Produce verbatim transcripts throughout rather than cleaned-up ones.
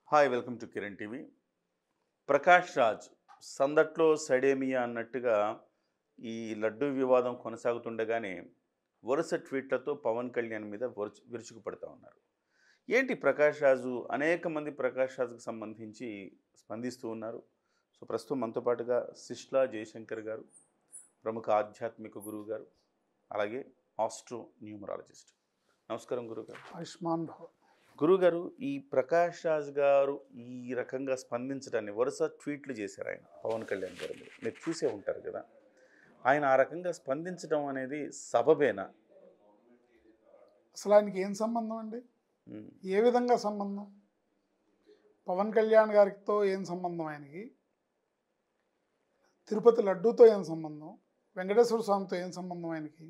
Hi welcome to Kiran TV. Prakash Raj సందట్లో సడేమియా అన్నట్టుగా ఈ లడ్డూ వివాదం కొనసాగుతుండగానే వరుస ట్వీట్లతో పవన్ కళ్యాణ్ మీద వరుచు విరుచుకుపడతా ఉన్నారు. ఏంటి ప్రకాష్ రాజు అనేక మంది ప్రకాష్ రాజుకు సంబంధించి స్పందిస్తూ ఉన్నారు. సో ప్రస్తుతం మనతో పాటుగా సిస్లా జయశంకర్ గారు, ప్రముఖ ఆధ్యాత్మిక గురువు గారు, అలాగే ఆస్ట్రో న్యూమరాలజిస్ట్. నమస్కారం గురుగారు. ఆయుష్మాన్ భవ. గురుగారు, ఈ ప్రకాష్ రాజ్ గారు ఈ రకంగా స్పందించడాన్ని వరుస ట్వీట్లు చేశారు ఆయన పవన్ కళ్యాణ్ గారు మీద. మీరు చూసే ఉంటారు కదా, ఆయన ఆ రకంగా స్పందించడం అనేది సబబేనా? అసలు ఆయనకి ఏం సంబంధం అండి? ఏ విధంగా సంబంధం? పవన్ కళ్యాణ్ గారితో ఏం సంబంధం ఆయనకి? తిరుపతి లడ్డూతో ఏం సంబంధం? వెంకటేశ్వర స్వామితో ఏం సంబంధం ఆయనకి?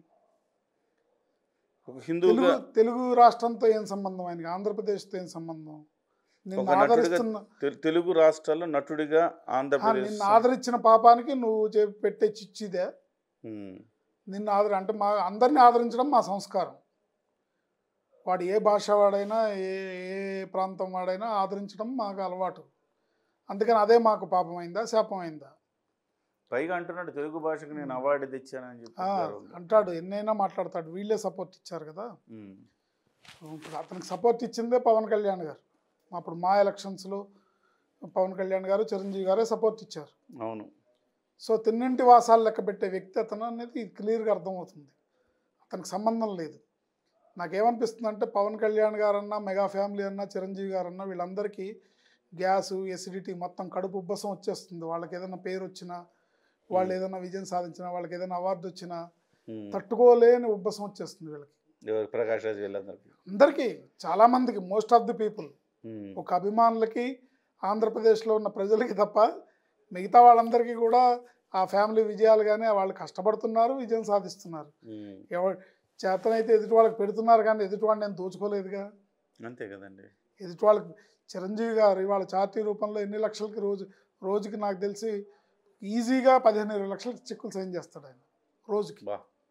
హిందువుగా తెలుగు తెలుగు రాష్ట్రంతో ఏం సంబంధం ఆయనకి? ఆంధ్రప్రదేశ్తో ఏం సంబంధం? నిన్ను ఆదరిస్తున్న తెలుగు రాష్ట్రాల్లో నటుడిగా ఆంధ్రప్రదేశ్ నిన్ను ఆదరించిన పాపానికి నువ్వు చెప్పి పెట్టే చిచ్చిదే. నిన్ను ఆదరి అంటే మా అందరినీ ఆదరించడం మా సంస్కారం. వాడు ఏ భాష వాడైనా ఏ ఏ ప్రాంతం వాడైనా ఆదరించడం మాకు అలవాటు. అందుకని అదే మాకు పాపమైందా శాపమైందా? పైగా అంటున్నాడు తెలుగు భాషకు నేను అవార్డు తెచ్చానని చెప్పి అంటాడు. ఎన్నైనా మాట్లాడతాడు. వీళ్ళే సపోర్ట్ ఇచ్చారు కదా. ఇప్పుడు అతనికి సపోర్ట్ ఇచ్చిందే పవన్ కళ్యాణ్ గారు. అప్పుడు మా ఎలక్షన్స్లో పవన్ కళ్యాణ్ గారు, చిరంజీవి గారే సపోర్ట్ ఇచ్చారు. అవును. సో తిన్నింటి వాసాలు లెక్క పెట్టే వ్యక్తి అతను అనేది క్లియర్గా అర్థమవుతుంది. అతనికి సంబంధం లేదు. నాకేమనిపిస్తుంది అంటే పవన్ కళ్యాణ్ గారన్నా, మెగా ఫ్యామిలీ అన్నా, చిరంజీవి గారన్నా వీళ్ళందరికీ గ్యాసు, ఎసిడిటీ, మొత్తం కడుపు ఉబ్బసం వచ్చేస్తుంది. వాళ్ళకి ఏదైనా పేరు వచ్చినా, వాళ్ళు ఏదైనా విజయం సాధించినా, వాళ్ళకి ఏదైనా అవార్డు వచ్చినా తట్టుకోలేని ఉబ్బసం వచ్చేస్తుంది వీళ్ళకి. ప్రకాష్ రాజ్ వీళ్ళందరికీ, అందరికీ, చాలామందికి, మోస్ట్ ఆఫ్ ది పీపుల్. ఒక అభిమానులకి, ఆంధ్రప్రదేశ్లో ఉన్న ప్రజలకి తప్ప మిగతా వాళ్ళందరికీ కూడా ఆ ఫ్యామిలీ విజయాలు కానీ వాళ్ళు కష్టపడుతున్నారు, విజయం సాధిస్తున్నారు. ఎవరు చేతనైతే ఎదుటి వాళ్ళకి పెడుతున్నారు కానీ ఎదుటి వాడిని నేను దోచుకోలేదుగా. అంతే కదండి. ఎదుటి వాళ్ళకి చిరంజీవి గారు ఇవాళ చార్టీ రూపంలో ఎన్ని లక్షలకి రోజు రోజుకి నాకు తెలిసి ఈజీగా పదిహేను ఇరవై లక్షలకి చెక్కులు సైన్ చేస్తాడు ఆయన రోజుకి.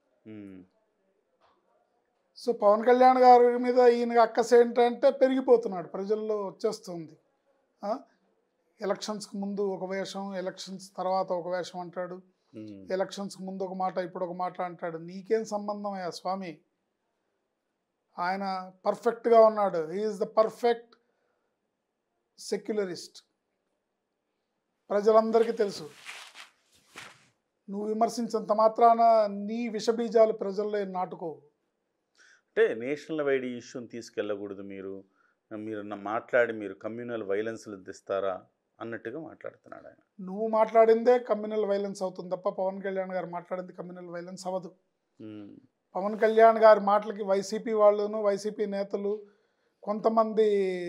సో పవన్ కళ్యాణ్ గారి మీద ఈయన అక్కస ఏంటంటే పెరిగిపోతున్నాడు, ప్రజల్లో వచ్చేస్తుంది. ఎలక్షన్స్కి ముందు ఒక వేషం, ఎలక్షన్స్ తర్వాత ఒక వేషం అంటాడు. ఎలక్షన్స్కి ముందు ఒక మాట, ఇప్పుడు ఒక మాట అంటాడు. నీకేం సంబంధం అయ్యా స్వామి? ఆయన పర్ఫెక్ట్గా ఉన్నాడు. He is the perfect secularist. ప్రజలందరికీ తెలుసు. నువ్వు విమర్శించేంత మాత్రాన నీ విషబీజాలు ప్రజల్లో నాటుకోవు. అంటే నేషనల్ వైడ్ ఇష్యూని తీసుకెళ్ళకూడదు, మీరు మీరు మాట్లాడి మీరు కమ్యూనల్ వైలెన్స్లు తెస్తారా అన్నట్టుగా మాట్లాడుతున్నాడు ఆయన. నువ్వు మాట్లాడిందే కమ్యూనల్ వైలెన్స్ అవుతుంది తప్ప పవన్ కళ్యాణ్ గారు మాట్లాడింది కమ్యూనల్ వైలెన్స్ అవ్వదు. పవన్ కళ్యాణ్ గారి మాటలకి వైసీపీ వాళ్ళను, వైసీపీ నేతలు, కొంతమంది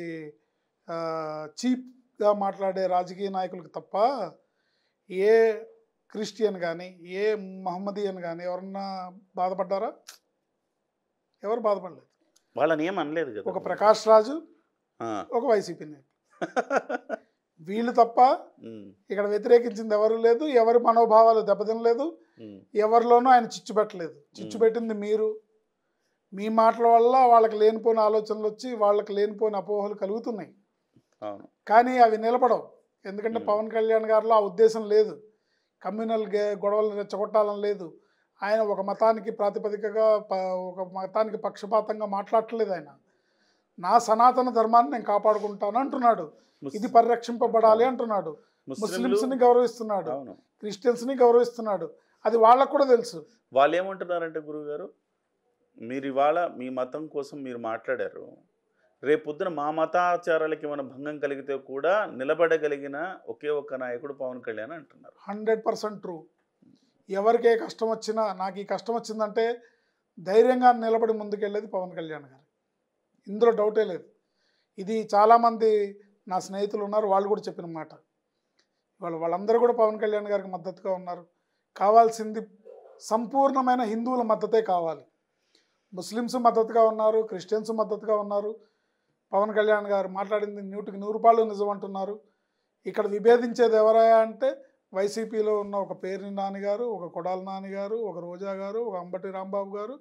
చీప్గా మాట్లాడే రాజకీయ నాయకులకు తప్ప ఏ క్రిస్టియన్ కానీ, ఏ మహమ్మదీయన్ కానీ ఎవరన్నా బాధపడ్డారా? ఎవరు బాధపడలేదు. వాళ్ళని ఏం అనలేదు కదా. ఒక ప్రకాష్ రాజు, ఒక వైసీపీ నేత, వీళ్ళు తప్ప ఇక్కడ వ్యతిరేకించింది ఎవరు లేదు. ఎవరి మనోభావాలు దెబ్బతినలేదు. ఎవరిలోనూ ఆయన చిచ్చు పెట్టలేదు. చిచ్చు పెట్టింది మీరు. మీ మాటల వల్ల వాళ్ళకి లేనిపోయిన ఆలోచనలు వచ్చి వాళ్ళకి లేనిపోయిన అపోహలు కలుగుతున్నాయి. కానీ అవి నిలబడవు. ఎందుకంటే పవన్ కళ్యాణ్ గారిలో ఆ ఉద్దేశం లేదు. కమ్యూనల్ గొడవలు రెచ్చగొట్టాలని లేదు. ఆయన ఒక మతానికి ప్రాతిపదికగా, ఒక మతానికి పక్షపాతంగా మాట్లాడట్లేదు. ఆయన నా సనాతన ధర్మాన్ని నేను కాపాడుకుంటాను అంటున్నాడు. ఇది పరిరక్షింపబడాలి అంటున్నాడు. ముస్లిమ్స్ని గౌరవిస్తున్నాడు, క్రిస్టియన్స్ని గౌరవిస్తున్నాడు. అది వాళ్ళకు కూడా తెలుసు. వాళ్ళు ఏమంటున్నారంటే గురువుగారు, మీరు ఇవాళ మీ మతం కోసం మీరు మాట్లాడారు, రేపొద్దున మా మతాచారాలకి ఏమైనా భంగం కలిగితే కూడా నిలబడగలిగిన ఒకే ఒక్క నాయకుడు పవన్ కళ్యాణ్ అంటున్నారు. Hundred percent true. ఎవరికే కష్టం వచ్చినా, నాకు ఈ కష్టం వచ్చిందంటే ధైర్యంగా నిలబడి ముందుకెళ్ళేది పవన్ కళ్యాణ్ గారు. ఇందులో డౌటే లేదు. ఇది చాలామంది నా స్నేహితులు ఉన్నారు, వాళ్ళు కూడా చెప్పిన మాట. వాళ్ళు వాళ్ళందరూ కూడా పవన్ కళ్యాణ్ గారికి మద్దతుగా ఉన్నారు. కావాల్సింది సంపూర్ణమైన హిందువుల మద్దతే కావాలి. ముస్లిమ్స్ మద్దతుగా ఉన్నారు, క్రిస్టియన్స్ మద్దతుగా ఉన్నారు. పవన్ కళ్యాణ్ గారు మాట్లాడింది నూటికి నూరు రూపాయలు నిజం అంటున్నారు. ఇక్కడ విభేదించేది ఎవరయ్యా అంటే వైసీపీలో ఉన్న ఒక పేర్ని నాని గారు, ఒక కొడాల నాని గారు, ఒక రోజా గారు, ఒక అంబటి రాంబాబు గారు,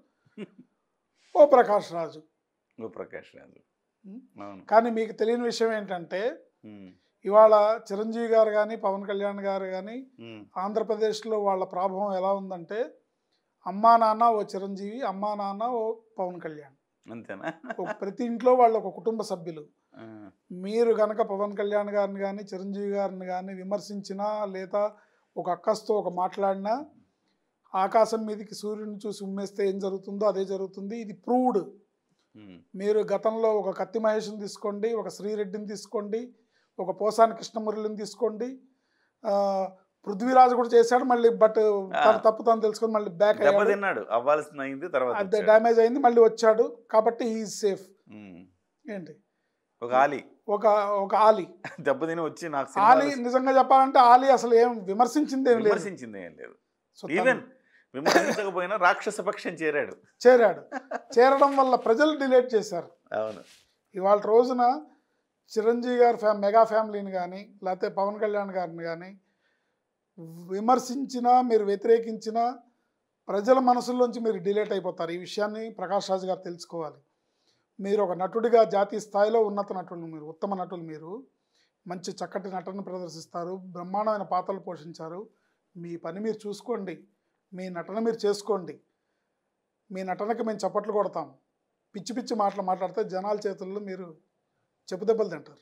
ఓ ప్రకాష్ రాజు. ఓ ప్రకాష్ రాజు కానీ మీకు తెలియని విషయం ఏంటంటే ఉమ్, ఇవాళ చిరంజీవి గారు కానీ పవన్ కళ్యాణ్ గారు కానీ ఉమ్, ఆంధ్రప్రదేశ్లో వాళ్ళ ప్రభావం ఎలా ఉందంటే అమ్మా నాన్న ఓ చిరంజీవి, అమ్మా నాన్న ఓ పవన్ కళ్యాణ్. అంతేనా? ఒక ప్రతి ఇంట్లో వాళ్ళు ఒక కుటుంబ సభ్యులు. ఆ, మీరు కనుక పవన్ కళ్యాణ్ గారిని కానీ చిరంజీవి గారిని కానీ విమర్శించినా లేదా ఒక అక్కస్తో ఒక మాట్లాడినా ఆకాశం మీదకి సూర్యుని చూసి ఉమ్మేస్తే ఏం జరుగుతుందో అదే జరుగుతుంది. ఇది ప్రూవ్డ్. ఉమ్, మీరు గతంలో ఒక కత్తి మహేష్ని తీసుకోండి, ఒక శ్రీరెడ్డిని తీసుకోండి, ఒక పోసాని కృష్ణమురళిని తీసుకోండి, ఆ, పృథ్వీరాజు కూడా చేశాడు మళ్ళీ, బట్ తన తప్పు తను తెలుసుకొని మళ్ళీ బ్యాక్ అయ్యాడు, దెబ్బతిన్నాడు, అవ్వాల్సిన అయింది, తర్వాత అదే వచ్చాడు. డ్యామేజ్ అయింది, మళ్ళీ వచ్చాడు. కాబట్టి ఈజ్ సేఫ్. ఉమ్, ఏంటి ఒక ఆలి ఒక ఒక ఆలీ దెబ్బతిని వచ్చి నాకు ఆలీ సినిమాలు నిజంగా చెప్పాలంటే ఆలీ అసలు ఏం విమర్శించింది ఏం లేదు. విమర్శించింది ఏం లేదు. సో తను ఈవెన్ విమర్శించకపోయినా రాక్షస పక్షం చేరాడు. చేరాడు. చేరడం వల్ల ప్రజలు డిలేట్ చేశారు. అవును. ఇవాళ రోజున చిరంజీవి గారి ఫ్యా మెగా ఫ్యామిలీని కానీ లేకపోతే పవన్ కళ్యాణ్ గారిని కానీ విమర్శించినా మీరు వ్యతిరేకించినా ప్రజల మనసుల్లోంచి మీరు డిలేట్ అయిపోతారు. ఈ విషయాన్ని ప్రకాష్ రాజ్ గారు తెలుసుకోవాలి. మీరు ఒక నటుడిగా జాతీయ స్థాయిలో ఉన్నత నటులు, మీరు ఉత్తమ నటులు, మీరు మంచి చక్కటి నటన ప్రదర్శిస్తారు, బ్రహ్మాండమైన పాత్రలు పోషించారు. మీ పని మీరు చూసుకోండి, మీ నటన మీరు చేసుకోండి. మీ నటనకి మేము చప్పట్లు కొడతాం. పిచ్చి పిచ్చి మాటలు మాట్లాడితే జనాల చేతుల్లో మీరు చెప్పుదెబ్బలు తింటారు.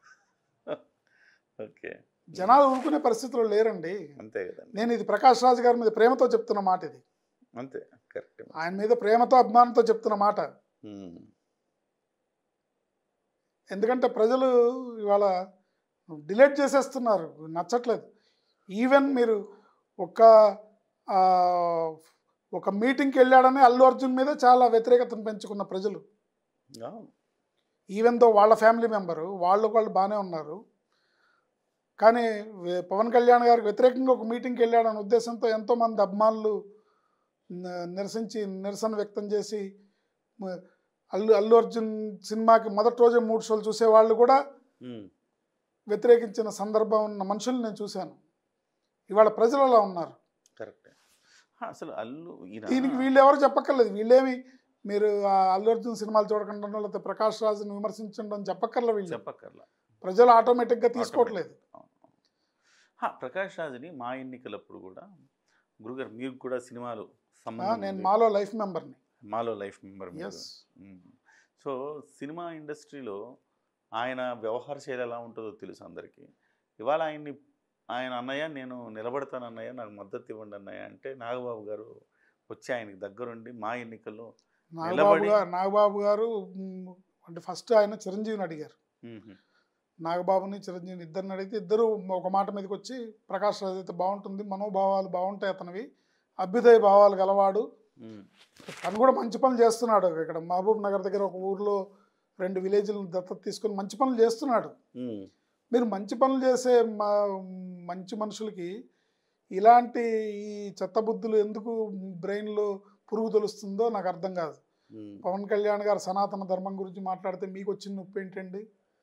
ఓకే. జనాలు ఊరుకునే పరిస్థితిలో లేరండి. అంతే కదండి. నేను ఇది ప్రకాష్ రాజ్ గారి మీద ప్రేమతో చెప్తున్న మాట. ఇది అంతే, కరెక్ట్. ఆయన మీద ప్రేమతో అభిమానంతో చెప్తున్న మాట. ఎందుకంటే ప్రజలు ఇవాళ డిలేట్ చేసేస్తున్నారు, నచ్చట్లేదు. ఈవెన్ మీరు ఒక ఒక మీటింగ్కి వెళ్ళాడని అల్లు అర్జున్ మీద చాలా వ్యతిరేకతను పెంచుకున్న ప్రజలు. ఈవెన్ దో వాళ్ళ ఫ్యామిలీ మెంబరు, వాళ్ళు వాళ్ళు బాగానే ఉన్నారు, కానీ పవన్ కళ్యాణ్ గారికి వ్యతిరేకంగా ఒక మీటింగ్కి వెళ్ళాడనే ఉద్దేశంతో ఎంతోమంది అభిమానులు నిరసించి నిరసన వ్యక్తం చేసి అల్లు అల్లు అర్జున్ సినిమాకి మొదటి రోజే మూడు షోలు చూసేవాళ్ళు కూడా వ్యతిరేకించిన సందర్భం ఉన్న మనుషులు నేను చూశాను. ఇవాళ ప్రజలు అలా ఉన్నారు. కరెక్ట్. అసలు అల్లు దీనికి వీళ్ళు ఎవరు చెప్పక్కర్లేదు. వీళ్ళేమి మీరు అల్లు అర్జున్ సినిమాలు చూడకుండా లేకపోతే ప్రకాష్ రాజుని విమర్శించడం చెప్పక్కర్లే. వీళ్ళు చెప్పక్కర్లా, ప్రజలు ఆటోమేటిక్గా తీసుకోవట్లేదు. ప్రకాష్ రాజుని మా ఎన్నికలప్పుడు కూడా గురుగారు మీరు కూడా సినిమాలు నేను మాలో లైఫ్ మెంబర్ని మాలో లైఫ్ మెంబర్ సో సినిమా ఇండస్ట్రీలో ఆయన వ్యవహార శైలి ఎలా ఉంటుందో తెలుసు అందరికీ. ఇవాళ ఆయన్ని ఆయన అన్నయ్య నేను నిలబడతాను అన్నయ్య, నాకు మద్దతు ఇవ్వండి అన్నయ్య అంటే నాగబాబు గారు వచ్చి ఆయనకి దగ్గరుండి మా ఎన్నికల్లో నాగబాబు గారు నాగబాబు గారు అంటే ఫస్ట్ ఆయన చిరంజీవిని అడిగారు. నాగబాబుని చిరంజీవిని ఇద్దరిని అడిగితే ఇద్దరు ఒక మాట మీదకి వచ్చి ప్రకాష్ రాజ్ అయితే బాగుంటుంది, మనోభావాలు బాగుంటాయి అతనివి, అభ్యుదయ భావాలు గలవాడు, తను కూడా మంచి పనులు చేస్తున్నాడు. ఇక్కడ మహబూబ్ నగర్ దగ్గర ఒక ఊర్లో రెండు విలేజ్లను దత్తత తీసుకొని మంచి పనులు చేస్తున్నాడు. మీరు మంచి పనులు చేసే మంచి మనుషులకి ఇలాంటి ఈ చెత్త బుద్ధులు ఎందుకు బ్రెయిన్లో పురుగు తెలుస్తుందో నాకు అర్థం కాదు. పవన్ కళ్యాణ్ గారు సనాతన ధర్మం గురించి మాట్లాడితే మీకు వచ్చిన నొప్పి ఏంటండి?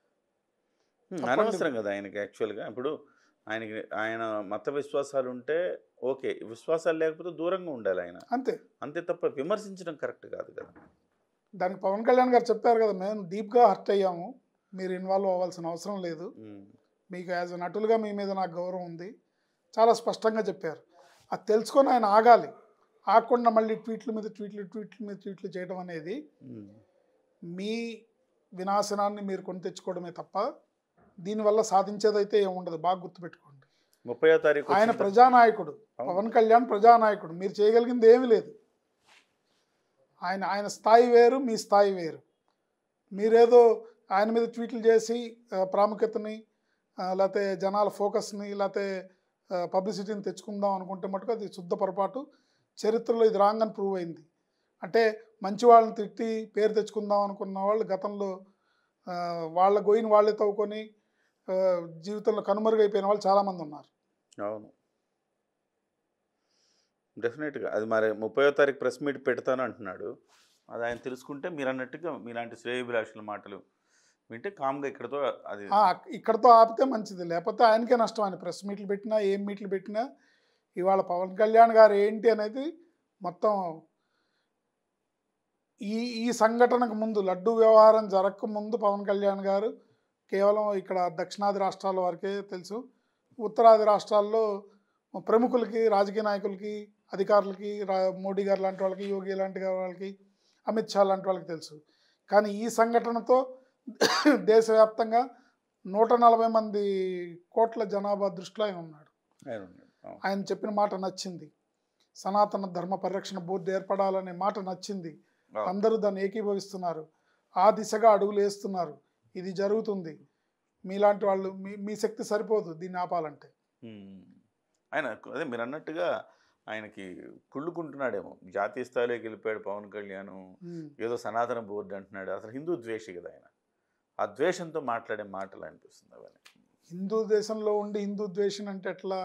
అనవసరం కదా ఆయనకి. యాక్చువల్గా ఇప్పుడు ఆయనకి ఆయన మత విశ్వాసాలు ఉంటే ఓకే, విశ్వాసాలు లేకపోతే దూరంగా ఉండాలి ఆయన, అంతే అంతే తప్ప విమర్శించడం కరెక్ట్ కాదు కదా. దానికి పవన్ కళ్యాణ్ గారు చెప్పారు కదా, మేము డీప్గా హర్ట్ అయ్యాము, మీరు ఇన్వాల్వ్ అవ్వాల్సిన అవసరం లేదు, మీకు యాజ్ నటులుగా మీ మీద నాకు గౌరవం ఉంది, చాలా స్పష్టంగా చెప్పారు. అది తెలుసుకొని ఆయన ఆగాలి. ఆగకుండా మళ్ళీ ట్వీట్ల మీద ట్వీట్లు ట్వీట్ల మీద ట్వీట్లు చేయడం అనేది మీ వినాశనాన్ని మీరు కొని తెచ్చుకోవడమే తప్ప దీనివల్ల సాధించేదైతే ఏముండదు. బాగా గుర్తుపెట్టుకోండి. ముప్పై తారీఖు ఆయన ప్రజానాయకుడు, పవన్ కళ్యాణ్ ప్రజానాయకుడు, మీరు చేయగలిగింది ఏమీ లేదు. ఆయన ఆయన స్థాయి వేరు, మీ స్థాయి వేరు. మీరేదో ఆయన మీద ట్వీట్లు చేసి ప్రాముఖ్యతని లేకపోతే జనాల ఫోకస్ని లేకపోతే పబ్లిసిటీని తెచ్చుకుందాం అనుకుంటే మటుకు అది శుద్ధ పొరపాటు. చరిత్రలో ఇది రాంగ్ అని ప్రూవ్ అయింది. అంటే మంచి వాళ్ళని తిట్టి పేరు తెచ్చుకుందాం అనుకున్న వాళ్ళు గతంలో వాళ్ళ గోయిని వాళ్ళే తవ్వుకొని జీవితంలో కనుమరుగైపోయిన వాళ్ళు చాలామంది ఉన్నారు. అవును, డెఫినెట్గా. అది మరి ముప్పై తారీఖు ప్రెస్ మీట్ పెడతాను అంటున్నాడు. అది ఆయన తెలుసుకుంటే మీరు అన్నట్టుగా మీలాంటి శ్రేయోభిలాషుల మాటలు వింటే కామ్గా ఇక్కడతో అది ఇక్కడతో ఆపితే మంచిది. లేకపోతే ఆయనకే నష్టం. ఆయన ప్రెస్ మీట్లు పెట్టినా ఏం మీట్లు పెట్టినా ఇవాళ పవన్ కళ్యాణ్ గారు ఏంటి అనేది మొత్తం ఈ ఈ సంఘటనకు ముందు లడ్డూ వ్యవహారం జరగక ముందు పవన్ కళ్యాణ్ గారు కేవలం ఇక్కడ దక్షిణాది రాష్ట్రాల వరకే తెలుసు. ఉత్తరాది రాష్ట్రాల్లో ప్రముఖులకి, రాజకీయ నాయకులకి, అధికారులకి, రా మోడీ గారు లాంటి వాళ్ళకి, యోగి లాంటి వాళ్ళకి, అమిత్ షా లాంటి వాళ్ళకి తెలుసు. కానీ ఈ సంఘటనతో దేశవ్యాప్తంగా నూట నలభై మంది కోట్ల జనాభా దృష్టిలో ఆయన ఉన్నాడు. ఆయన చెప్పిన మాట నచ్చింది. సనాతన ధర్మ పరిరక్షణ బోర్డు ఏర్పడాలనే మాట నచ్చింది. అందరూ దాన్ని ఏకీభవిస్తున్నారు. ఆ దిశగా అడుగులు వేస్తున్నారు. ఇది జరుగుతుంది. మీలాంటి వాళ్ళు మీ మీ శక్తి సరిపోదు దీన్ని ఆపాలంటే. ఆయన అదే మీరు అన్నట్టుగా ఆయనకి కుళ్ళుకుంటున్నాడేమో. జాతీయ స్థాయిలోకి వెళ్ళిపోయాడు పవన్ కళ్యాణ్, ఏదో సనాతన బోర్డు అంటున్నాడు. అసలు హిందూ ద్వేషి కదా ఆయన. ఆ ద్వేషంతో మాట్లాడే మాటలు అనిపిస్తుంది అవన్నీ. హిందూ దేశంలో ఉండి హిందూ ద్వేషం అంటే ఎట్లా?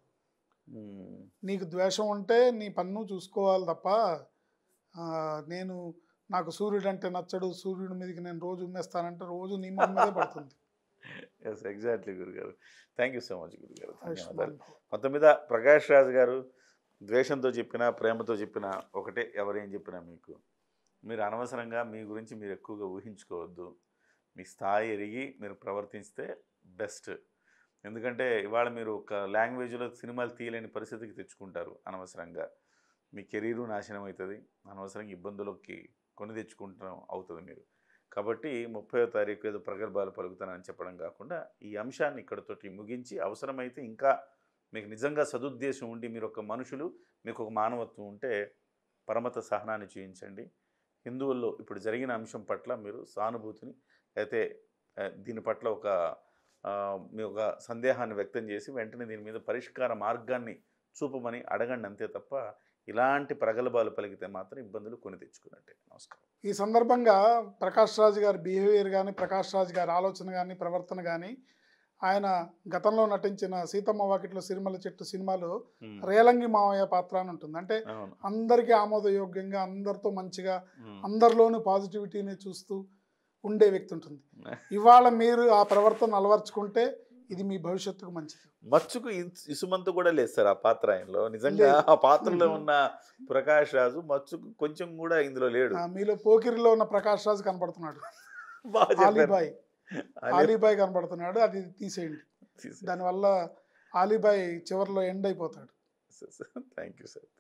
నీకు ద్వేషం ఉంటే నీ పన్ను చూసుకోవాలి తప్ప నేను నాకు సూర్యుడు అంటే నచ్చడు, సూర్యుడి మీదకి నేను రోజు ఉమ్మేస్తానంటే రోజు నీ మొహం మీదే పడుతుంది. ఎస్ ఎగ్జాక్ట్లీ గురుగారు. థ్యాంక్ యూ సో మచ్ గురుగారు. ధన్యవాదాలు. మొత్తం మీద ప్రకాష్ రాజ్ గారు ద్వేషంతో చెప్పినా ప్రేమతో చెప్పినా ఒకటే, ఎవరేం చెప్పినా మీకు మీరు అనవసరంగా మీ గురించి మీరు ఎక్కువగా ఊహించుకోవద్దు. మీ స్థాయి ఎరిగి మీరు ప్రవర్తిస్తే బెస్ట్. ఎందుకంటే ఇవాళ మీరు ఒక లాంగ్వేజ్లో సినిమాలు తీయలేని పరిస్థితికి తెచ్చుకుంటారు అనవసరంగా. మీ కెరీరు నాశనం అవుతుంది. అనవసరంగా ఇబ్బందులకి కొని తెచ్చుకుంటాం అవుతుంది మీరు. కాబట్టి ముప్పైవ తారీఖు ఏదో ప్రగల్భాలు పలుకుతానని చెప్పడం కాకుండా ఈ అంశాన్ని ఇక్కడతోటి ముగించి, అవసరమైతే ఇంకా మీకు నిజంగా సదుద్దేశం ఉండి మీరు ఒక మనుషులు, మీకు ఒక మానవత్వం ఉంటే పరమత సహనాన్ని చూపించండి. హిందువుల్లో ఇప్పుడు జరిగిన అంశం పట్ల మీరు సానుభూతిని అయితే దీని పట్ల ఒక మీ ఒక సందేహాన్ని వ్యక్తం చేసి వెంటనే దీని మీద పరిష్కార మార్గాన్ని చూపమని అడగండి అంతే తప్ప ఇలాంటి ప్రగల్భాలు పలికితే మాత్రం ఇబ్బందులు కొని తెచ్చుకున్నట్టే. నమస్కారం. ఈ సందర్భంగా ప్రకాష్ రాజ్ గారి బిహేవియర్ కానీ, ప్రకాష్ రాజ్ గారి ఆలోచన కానీ, ప్రవర్తన కానీ, ఆయన గతంలో నటించిన సీతమ్మ వాకిట్లో సిరిమల్ల చెట్టు సినిమాలో రేలంగి మావయ్య పాత్ర అని ఉంటుంది. అంటే అందరికీ ఆమోదయోగ్యంగా, అందరితో మంచిగా, అందరిలోనూ పాజిటివిటీని చూస్తూ ఉండే వ్యక్తి ఉంటుంది. ఇవాళ మీరు ఆ ప్రవర్తన అలవర్చుకుంటే ఇది మీ భవిష్యత్తుకు మంచిది. మచ్చుకు ఇసుమంతు కూడా లేదు సార్ ఆ పాత్ర ఆయనలో. నిజంగా ఆ పాత్రలో ఉన్న ప్రకాష్ రాజు మచ్చుకు కొంచెం కూడా ఇందులో లేడు. మీలో పోకిరిలో ఉన్న ప్రకాష్ రాజు కనపడుతున్నాడు. ఆలీబాయ్ ఆలీబాయ్ కనపడుతున్నాడు. అది తీసేయండి. దానివల్ల ఆలీబాయ్ చివరిలో ఎండ్ అయిపోతాడు. Thank you sir.